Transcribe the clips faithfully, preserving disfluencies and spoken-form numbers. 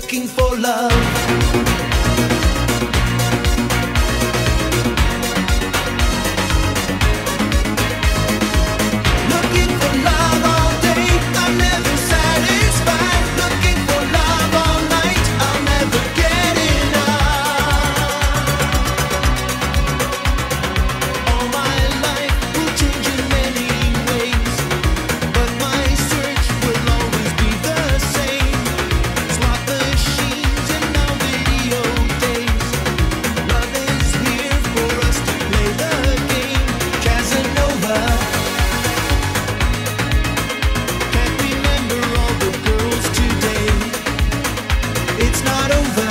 looking for love. Looking for love all day, I'm never satisfied. Looking for love all night, I'll never get enough. All my life will change in many ways, but my search will always be the same. Slot machines and now video days. Love is here for us to play the game. Casanova. Can't remember all the girls today. It's not over.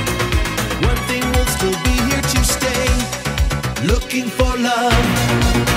One thing will still be here to stay. Looking for love.